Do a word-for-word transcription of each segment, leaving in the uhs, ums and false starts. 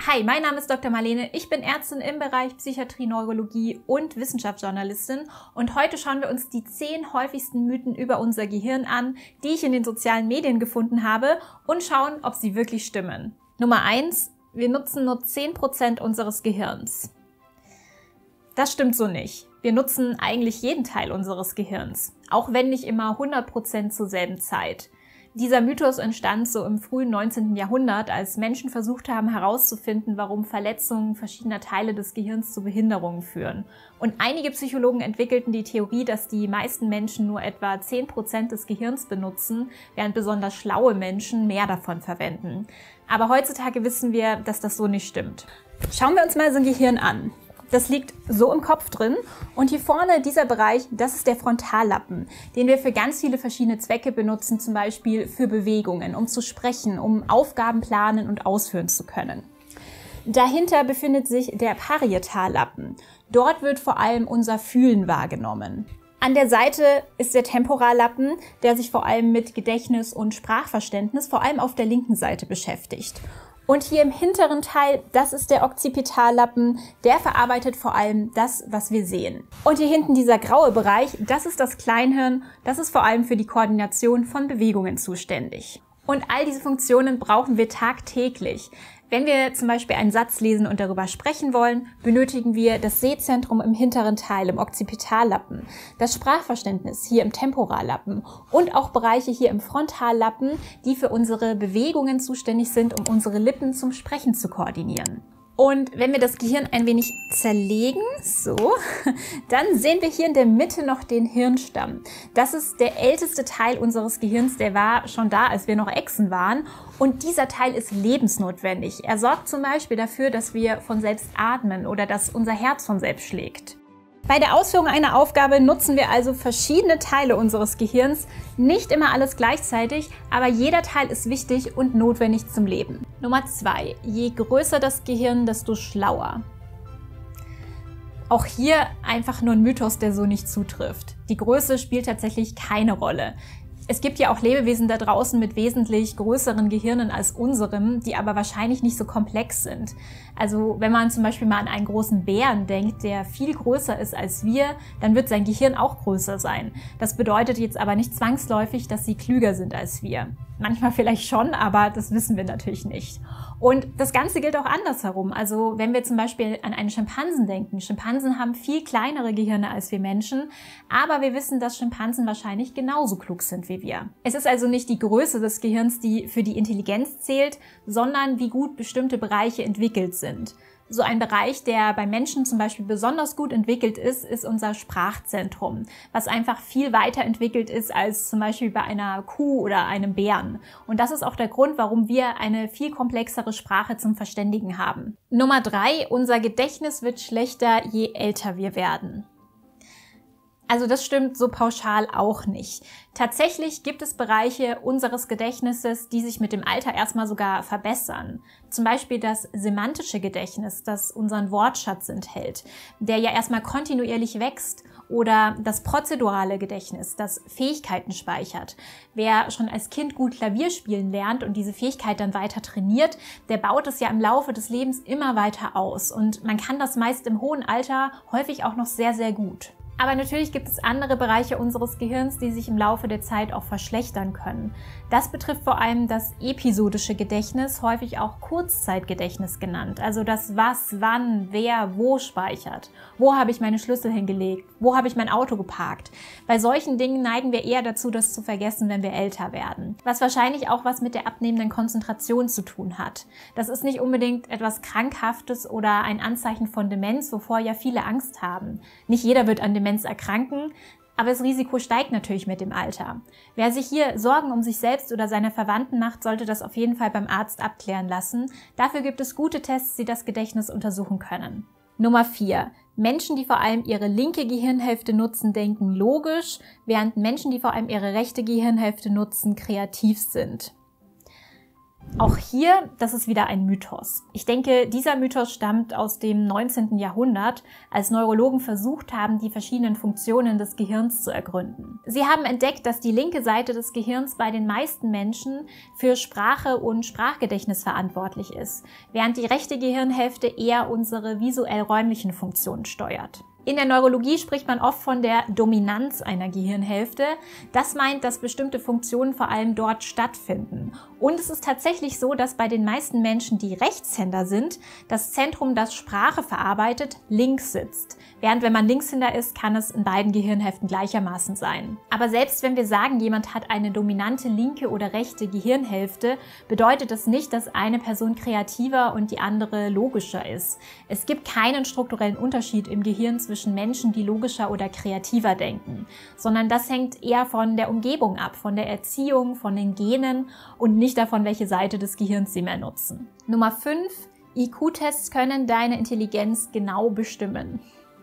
Hi, mein Name ist Doktor Marlene, ich bin Ärztin im Bereich Psychiatrie, Neurologie und Wissenschaftsjournalistin und heute schauen wir uns die zehn häufigsten Mythen über unser Gehirn an, die ich in den sozialen Medien gefunden habe und schauen, ob sie wirklich stimmen. Nummer eins: Wir nutzen nur zehn Prozent unseres Gehirns. Das stimmt so nicht. Wir nutzen eigentlich jeden Teil unseres Gehirns, auch wenn nicht immer hundert Prozent zur selben Zeit. Dieser Mythos entstand so im frühen neunzehnten Jahrhundert, als Menschen versucht haben herauszufinden, warum Verletzungen verschiedener Teile des Gehirns zu Behinderungen führen. Und einige Psychologen entwickelten die Theorie, dass die meisten Menschen nur etwa zehn Prozent des Gehirns benutzen, während besonders schlaue Menschen mehr davon verwenden. Aber heutzutage wissen wir, dass das so nicht stimmt. Schauen wir uns mal so ein Gehirn an. Das liegt so im Kopf drin und hier vorne dieser Bereich, das ist der Frontallappen, den wir für ganz viele verschiedene Zwecke benutzen, zum Beispiel für Bewegungen, um zu sprechen, um Aufgaben planen und ausführen zu können. Dahinter befindet sich der Parietallappen. Dort wird vor allem unser Fühlen wahrgenommen. An der Seite ist der Temporallappen, der sich vor allem mit Gedächtnis und Sprachverständnis, vor allem auf der linken Seite, beschäftigt. Und hier im hinteren Teil, das ist der Occipitallappen, der verarbeitet vor allem das, was wir sehen. Und hier hinten dieser graue Bereich, das ist das Kleinhirn, das ist vor allem für die Koordination von Bewegungen zuständig. Und all diese Funktionen brauchen wir tagtäglich. Wenn wir zum Beispiel einen Satz lesen und darüber sprechen wollen, benötigen wir das Sehzentrum im hinteren Teil, im Occipitallappen, das Sprachverständnis hier im Temporallappen und auch Bereiche hier im Frontallappen, die für unsere Bewegungen zuständig sind, um unsere Lippen zum Sprechen zu koordinieren. Und wenn wir das Gehirn ein wenig zerlegen, so, dann sehen wir hier in der Mitte noch den Hirnstamm. Das ist der älteste Teil unseres Gehirns, der war schon da, als wir noch Echsen waren. Und dieser Teil ist lebensnotwendig. Er sorgt zum Beispiel dafür, dass wir von selbst atmen oder dass unser Herz von selbst schlägt. Bei der Ausführung einer Aufgabe nutzen wir also verschiedene Teile unseres Gehirns, nicht immer alles gleichzeitig, aber jeder Teil ist wichtig und notwendig zum Leben. Nummer zwei. Je größer das Gehirn, desto schlauer. Auch hier einfach nur ein Mythos, der so nicht zutrifft. Die Größe spielt tatsächlich keine Rolle. Es gibt ja auch Lebewesen da draußen mit wesentlich größeren Gehirnen als unserem, die aber wahrscheinlich nicht so komplex sind. Also wenn man zum Beispiel mal an einen großen Bären denkt, der viel größer ist als wir, dann wird sein Gehirn auch größer sein. Das bedeutet jetzt aber nicht zwangsläufig, dass sie klüger sind als wir. Manchmal vielleicht schon, aber das wissen wir natürlich nicht. Und das Ganze gilt auch andersherum. Also wenn wir zum Beispiel an einen Schimpansen denken. Schimpansen haben viel kleinere Gehirne als wir Menschen, aber wir wissen, dass Schimpansen wahrscheinlich genauso klug sind wie wir. Es ist also nicht die Größe des Gehirns, die für die Intelligenz zählt, sondern wie gut bestimmte Bereiche entwickelt sind. So ein Bereich, der bei Menschen zum Beispiel besonders gut entwickelt ist, ist unser Sprachzentrum, was einfach viel weiter entwickelt ist als zum Beispiel bei einer Kuh oder einem Bären. Und das ist auch der Grund, warum wir eine viel komplexere Sprache zum Verständigen haben. Nummer drei: Unser Gedächtnis wird schlechter, je älter wir werden. Also das stimmt so pauschal auch nicht. Tatsächlich gibt es Bereiche unseres Gedächtnisses, die sich mit dem Alter erstmal sogar verbessern. Zum Beispiel das semantische Gedächtnis, das unseren Wortschatz enthält, der ja erstmal kontinuierlich wächst. Oder das prozedurale Gedächtnis, das Fähigkeiten speichert. Wer schon als Kind gut Klavier spielen lernt und diese Fähigkeit dann weiter trainiert, der baut es ja im Laufe des Lebens immer weiter aus. Und man kann das meist im hohen Alter häufig auch noch sehr, sehr gut. Aber natürlich gibt es andere Bereiche unseres Gehirns, die sich im Laufe der Zeit auch verschlechtern können. Das betrifft vor allem das episodische Gedächtnis, häufig auch Kurzzeitgedächtnis genannt. Also das was, wann, wer, wo speichert. Wo habe ich meine Schlüssel hingelegt? Wo habe ich mein Auto geparkt? Bei solchen Dingen neigen wir eher dazu, das zu vergessen, wenn wir älter werden. Was wahrscheinlich auch was mit der abnehmenden Konzentration zu tun hat. Das ist nicht unbedingt etwas Krankhaftes oder ein Anzeichen von Demenz, wovor ja viele Angst haben. Nicht jeder wird an Demenz erkranken, aber das Risiko steigt natürlich mit dem Alter. Wer sich hier Sorgen um sich selbst oder seine Verwandten macht, sollte das auf jeden Fall beim Arzt abklären lassen. Dafür gibt es gute Tests, die das Gedächtnis untersuchen können. Nummer vier. Menschen, die vor allem ihre linke Gehirnhälfte nutzen, denken logisch, während Menschen, die vor allem ihre rechte Gehirnhälfte nutzen, kreativ sind. Auch hier, das ist wieder ein Mythos. Ich denke, dieser Mythos stammt aus dem neunzehnten Jahrhundert, als Neurologen versucht haben, die verschiedenen Funktionen des Gehirns zu ergründen. Sie haben entdeckt, dass die linke Seite des Gehirns bei den meisten Menschen für Sprache und Sprachgedächtnis verantwortlich ist, während die rechte Gehirnhälfte eher unsere visuell-räumlichen Funktionen steuert. In der Neurologie spricht man oft von der Dominanz einer Gehirnhälfte. Das meint, dass bestimmte Funktionen vor allem dort stattfinden. Und es ist tatsächlich so, dass bei den meisten Menschen, die Rechtshänder sind, das Zentrum, das Sprache verarbeitet, links sitzt. Während wenn man Linkshänder ist, kann es in beiden Gehirnhälften gleichermaßen sein. Aber selbst wenn wir sagen, jemand hat eine dominante linke oder rechte Gehirnhälfte, bedeutet das nicht, dass eine Person kreativer und die andere logischer ist. Es gibt keinen strukturellen Unterschied im Gehirn zwischen Menschen, die logischer oder kreativer denken, sondern das hängt eher von der Umgebung ab, von der Erziehung, von den Genen und nicht davon, welche Seite des Gehirns sie mehr nutzen. Nummer fünf. I Q-Tests können deine Intelligenz genau bestimmen.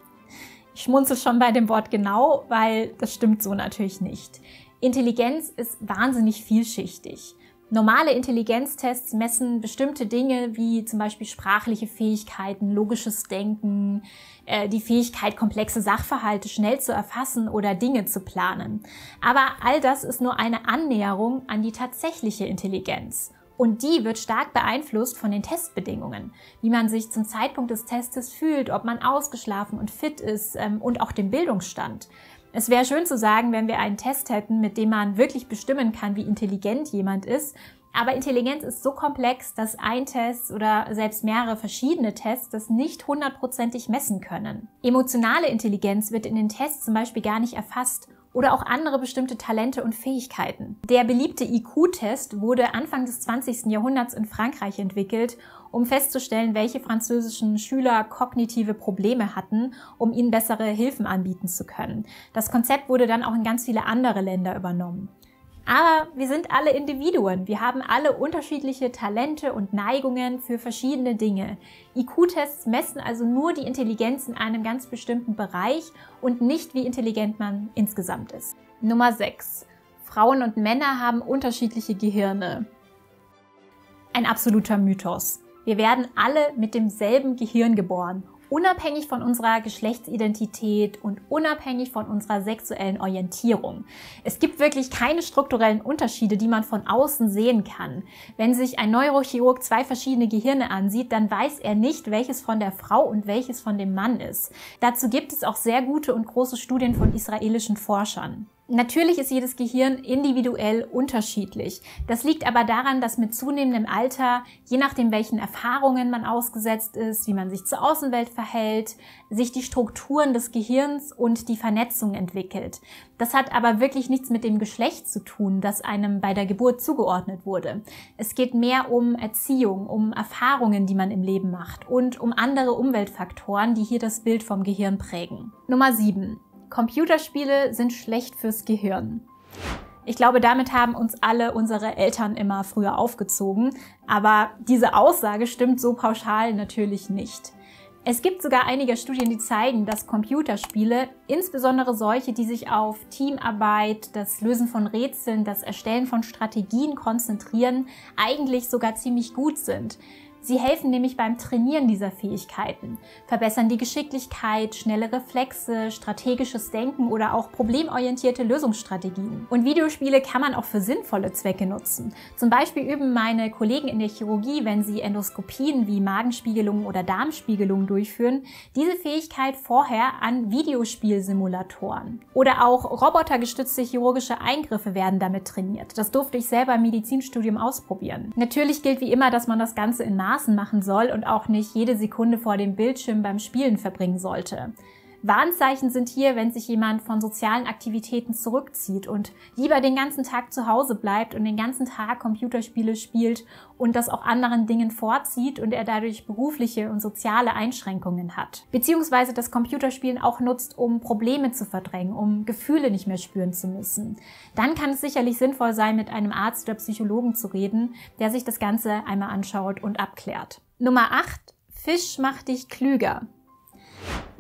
Ich schmunzel schon bei dem Wort genau, weil das stimmt so natürlich nicht. Intelligenz ist wahnsinnig vielschichtig. Normale Intelligenztests messen bestimmte Dinge wie zum Beispiel sprachliche Fähigkeiten, logisches Denken, äh, die Fähigkeit, komplexe Sachverhalte schnell zu erfassen oder Dinge zu planen. Aber all das ist nur eine Annäherung an die tatsächliche Intelligenz. Und die wird stark beeinflusst von den Testbedingungen, wie man sich zum Zeitpunkt des Testes fühlt, ob man ausgeschlafen und fit ist ähm, und auch dem Bildungsstand. Es wäre schön zu sagen, wenn wir einen Test hätten, mit dem man wirklich bestimmen kann, wie intelligent jemand ist. Aber Intelligenz ist so komplex, dass ein Test oder selbst mehrere verschiedene Tests das nicht hundertprozentig messen können. Emotionale Intelligenz wird in den Tests zum Beispiel gar nicht erfasst. Oder auch andere bestimmte Talente und Fähigkeiten. Der beliebte I Q-Test wurde Anfang des zwanzigsten Jahrhunderts in Frankreich entwickelt, um festzustellen, welche französischen Schüler kognitive Probleme hatten, um ihnen bessere Hilfen anbieten zu können. Das Konzept wurde dann auch in ganz viele andere Länder übernommen. Aber wir sind alle Individuen. Wir haben alle unterschiedliche Talente und Neigungen für verschiedene Dinge. I Q-Tests messen also nur die Intelligenz in einem ganz bestimmten Bereich und nicht, wie intelligent man insgesamt ist. Nummer sechs. Frauen und Männer haben unterschiedliche Gehirne. Ein absoluter Mythos. Wir werden alle mit demselben Gehirn geboren. Unabhängig von unserer Geschlechtsidentität und unabhängig von unserer sexuellen Orientierung. Es gibt wirklich keine strukturellen Unterschiede, die man von außen sehen kann. Wenn sich ein Neurochirurg zwei verschiedene Gehirne ansieht, dann weiß er nicht, welches von der Frau und welches von dem Mann ist. Dazu gibt es auch sehr gute und große Studien von israelischen Forschern. Natürlich ist jedes Gehirn individuell unterschiedlich. Das liegt aber daran, dass mit zunehmendem Alter, je nachdem welchen Erfahrungen man ausgesetzt ist, wie man sich zur Außenwelt verhält, sich die Strukturen des Gehirns und die Vernetzung entwickelt. Das hat aber wirklich nichts mit dem Geschlecht zu tun, das einem bei der Geburt zugeordnet wurde. Es geht mehr um Erziehung, um Erfahrungen, die man im Leben macht und um andere Umweltfaktoren, die hier das Bild vom Gehirn prägen. Nummer sieben. Computerspiele sind schlecht fürs Gehirn. Ich glaube, damit haben uns alle unsere Eltern immer früher aufgezogen, aber diese Aussage stimmt so pauschal natürlich nicht. Es gibt sogar einige Studien, die zeigen, dass Computerspiele, insbesondere solche, die sich auf Teamarbeit, das Lösen von Rätseln, das Erstellen von Strategien konzentrieren, eigentlich sogar ziemlich gut sind. Sie helfen nämlich beim Trainieren dieser Fähigkeiten, verbessern die Geschicklichkeit, schnelle Reflexe, strategisches Denken oder auch problemorientierte Lösungsstrategien. Und Videospiele kann man auch für sinnvolle Zwecke nutzen. Zum Beispiel üben meine Kollegen in der Chirurgie, wenn sie Endoskopien wie Magenspiegelungen oder Darmspiegelungen durchführen, diese Fähigkeit vorher an Videospielsimulatoren. Oder auch robotergestützte chirurgische Eingriffe werden damit trainiert. Das durfte ich selber im Medizinstudium ausprobieren. Natürlich gilt wie immer, dass man das Ganze in Maßen machen soll und auch nicht jede Sekunde vor dem Bildschirm beim Spielen verbringen sollte. Warnzeichen sind hier, wenn sich jemand von sozialen Aktivitäten zurückzieht und lieber den ganzen Tag zu Hause bleibt und den ganzen Tag Computerspiele spielt und das auch anderen Dingen vorzieht und er dadurch berufliche und soziale Einschränkungen hat. Beziehungsweise das Computerspielen auch nutzt, um Probleme zu verdrängen, um Gefühle nicht mehr spüren zu müssen. Dann kann es sicherlich sinnvoll sein, mit einem Arzt oder Psychologen zu reden, der sich das Ganze einmal anschaut und abklärt. Nummer acht. Fisch macht dich klüger.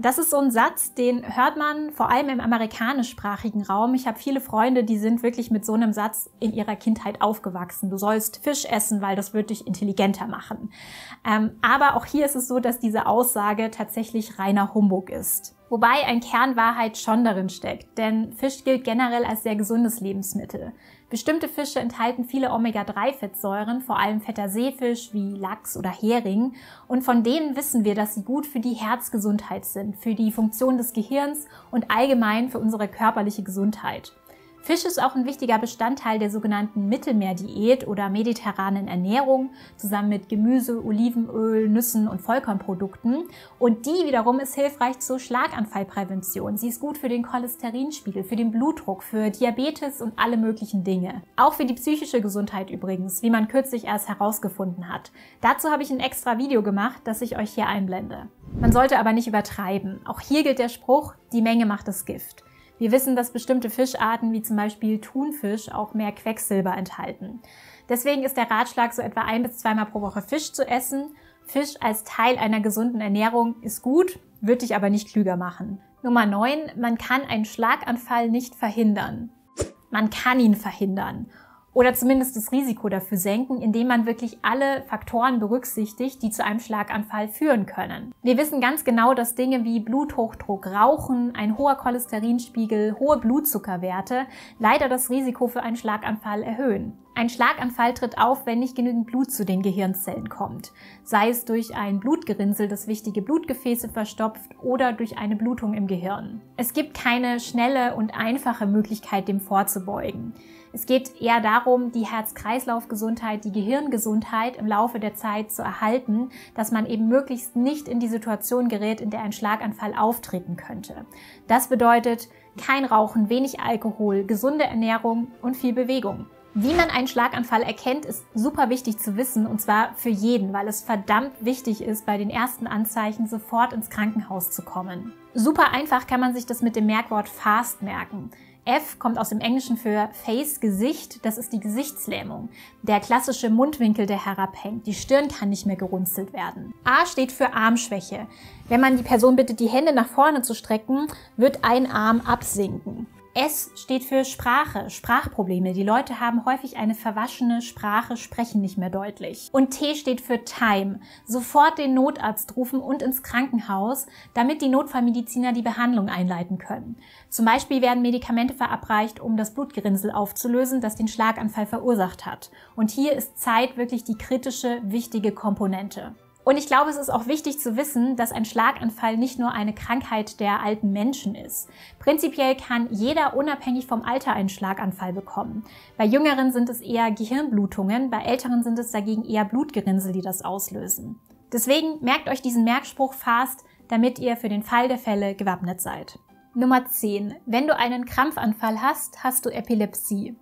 Das ist so ein Satz, den hört man vor allem im amerikanischsprachigen Raum. Ich habe viele Freunde, die sind wirklich mit so einem Satz in ihrer Kindheit aufgewachsen. Du sollst Fisch essen, weil das wird dich intelligenter machen. Ähm, aber auch hier ist es so, dass diese Aussage tatsächlich reiner Humbug ist. Wobei ein Kern Wahrheit schon darin steckt, denn Fisch gilt generell als sehr gesundes Lebensmittel. Bestimmte Fische enthalten viele Omega drei Fettsäuren, vor allem fetter Seefisch wie Lachs oder Hering. Und von denen wissen wir, dass sie gut für die Herzgesundheit sind, für die Funktion des Gehirns und allgemein für unsere körperliche Gesundheit. Fisch ist auch ein wichtiger Bestandteil der sogenannten Mittelmeerdiät oder mediterranen Ernährung, zusammen mit Gemüse, Olivenöl, Nüssen und Vollkornprodukten. Und die wiederum ist hilfreich zur Schlaganfallprävention. Sie ist gut für den Cholesterinspiegel, für den Blutdruck, für Diabetes und alle möglichen Dinge. Auch für die psychische Gesundheit übrigens, wie man kürzlich erst herausgefunden hat. Dazu habe ich ein extra Video gemacht, das ich euch hier einblende. Man sollte aber nicht übertreiben. Auch hier gilt der Spruch, die Menge macht das Gift. Wir wissen, dass bestimmte Fischarten wie zum Beispiel Thunfisch auch mehr Quecksilber enthalten. Deswegen ist der Ratschlag, so etwa ein bis zweimal pro Woche Fisch zu essen. Fisch als Teil einer gesunden Ernährung ist gut, wird dich aber nicht klüger machen. Nummer neun. Man kann einen Schlaganfall nicht verhindern. Man kann ihn verhindern. Oder zumindest das Risiko dafür senken, indem man wirklich alle Faktoren berücksichtigt, die zu einem Schlaganfall führen können. Wir wissen ganz genau, dass Dinge wie Bluthochdruck, Rauchen, ein hoher Cholesterinspiegel, hohe Blutzuckerwerte leider das Risiko für einen Schlaganfall erhöhen. Ein Schlaganfall tritt auf, wenn nicht genügend Blut zu den Gehirnzellen kommt, sei es durch ein Blutgerinnsel, das wichtige Blutgefäße verstopft, oder durch eine Blutung im Gehirn. Es gibt keine schnelle und einfache Möglichkeit, dem vorzubeugen. Es geht eher darum, die Herz-Kreislauf-Gesundheit, die Gehirngesundheit im Laufe der Zeit zu erhalten, dass man eben möglichst nicht in die Situation gerät, in der ein Schlaganfall auftreten könnte. Das bedeutet kein Rauchen, wenig Alkohol, gesunde Ernährung und viel Bewegung. Wie man einen Schlaganfall erkennt, ist super wichtig zu wissen, und zwar für jeden, weil es verdammt wichtig ist, bei den ersten Anzeichen sofort ins Krankenhaus zu kommen. Super einfach kann man sich das mit dem Merkwort FAST merken. F kommt aus dem Englischen für Face, Gesicht, das ist die Gesichtslähmung. Der klassische Mundwinkel, der herabhängt, die Stirn kann nicht mehr gerunzelt werden. A steht für Armschwäche. Wenn man die Person bittet, die Hände nach vorne zu strecken, wird ein Arm absinken. S steht für Sprache, Sprachprobleme. Die Leute haben häufig eine verwaschene Sprache, sprechen nicht mehr deutlich. Und T steht für Time. Sofort den Notarzt rufen und ins Krankenhaus, damit die Notfallmediziner die Behandlung einleiten können. Zum Beispiel werden Medikamente verabreicht, um das Blutgerinnsel aufzulösen, das den Schlaganfall verursacht hat. Und hier ist Zeit wirklich die kritische, wichtige Komponente. Und ich glaube, es ist auch wichtig zu wissen, dass ein Schlaganfall nicht nur eine Krankheit der alten Menschen ist. Prinzipiell kann jeder unabhängig vom Alter einen Schlaganfall bekommen. Bei Jüngeren sind es eher Gehirnblutungen, bei Älteren sind es dagegen eher Blutgerinnsel, die das auslösen. Deswegen merkt euch diesen Merkspruch FAST, damit ihr für den Fall der Fälle gewappnet seid. Nummer zehn. Wenn du einen Krampfanfall hast, hast du Epilepsie.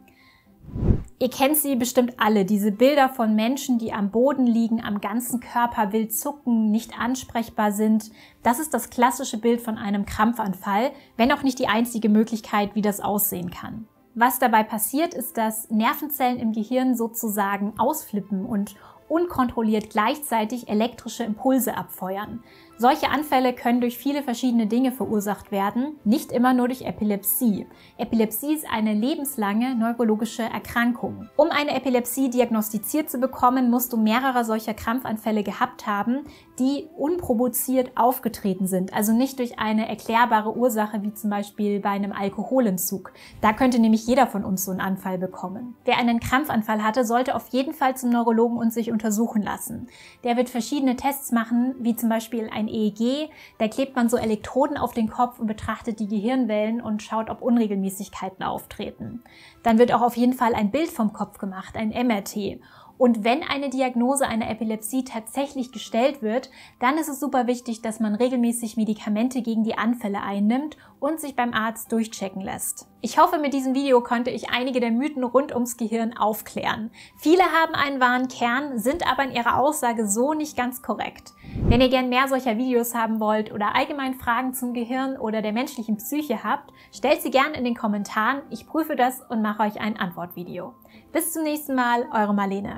Ihr kennt sie bestimmt alle, diese Bilder von Menschen, die am Boden liegen, am ganzen Körper wild zucken, nicht ansprechbar sind. Das ist das klassische Bild von einem Krampfanfall, wenn auch nicht die einzige Möglichkeit, wie das aussehen kann. Was dabei passiert, ist, dass Nervenzellen im Gehirn sozusagen ausflippen und unkontrolliert gleichzeitig elektrische Impulse abfeuern. Solche Anfälle können durch viele verschiedene Dinge verursacht werden, nicht immer nur durch Epilepsie. Epilepsie ist eine lebenslange neurologische Erkrankung. Um eine Epilepsie diagnostiziert zu bekommen, musst du mehrere solcher Krampfanfälle gehabt haben, die unprovoziert aufgetreten sind, also nicht durch eine erklärbare Ursache, wie zum Beispiel bei einem Alkoholentzug. Da könnte nämlich jeder von uns so einen Anfall bekommen. Wer einen Krampfanfall hatte, sollte auf jeden Fall zum Neurologen und sich untersuchen lassen. Der wird verschiedene Tests machen, wie zum Beispiel ein E E G, da klebt man so Elektroden auf den Kopf und betrachtet die Gehirnwellen und schaut, ob Unregelmäßigkeiten auftreten. Dann wird auch auf jeden Fall ein Bild vom Kopf gemacht, ein M R T. Und wenn eine Diagnose einer Epilepsie tatsächlich gestellt wird, dann ist es super wichtig, dass man regelmäßig Medikamente gegen die Anfälle einnimmt und sich beim Arzt durchchecken lässt. Ich hoffe, mit diesem Video konnte ich einige der Mythen rund ums Gehirn aufklären. Viele haben einen wahren Kern, sind aber in ihrer Aussage so nicht ganz korrekt. Wenn ihr gern mehr solcher Videos haben wollt oder allgemein Fragen zum Gehirn oder der menschlichen Psyche habt, stellt sie gern in den Kommentaren. Ich prüfe das und mache euch ein Antwortvideo. Bis zum nächsten Mal, eure Marlene.